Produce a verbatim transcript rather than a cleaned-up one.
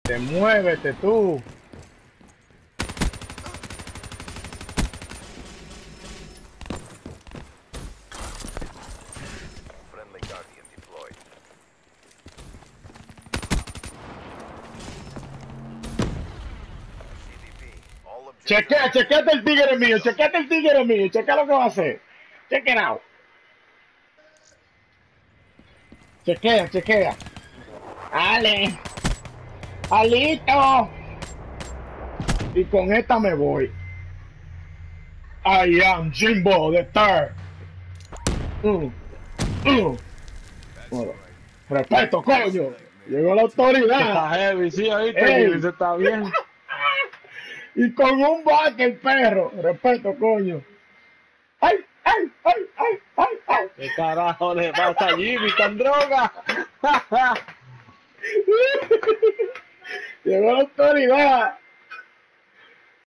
Muévete, muévete tú. Friendly Guardian deployed. C D P. All objectives. Chequea, chequeate el tigre mío, chequeate el tigre mío, chequea lo que va a hacer. Check it out. Chequea, chequea. Ale. Alito. Y con esta me voy. I am Jimbo the third. Uh, uh. Bueno, respeto, coño. Llegó la autoridad. Está heavy, sí, oíste, Ey. eso está bien. Y con un bate el perro. Respeto, coño. ¡Ay, ay, ay, ay, ay, ay! ¿Qué carajo le pasa a Jimmy con droga? Llegó la autoridad.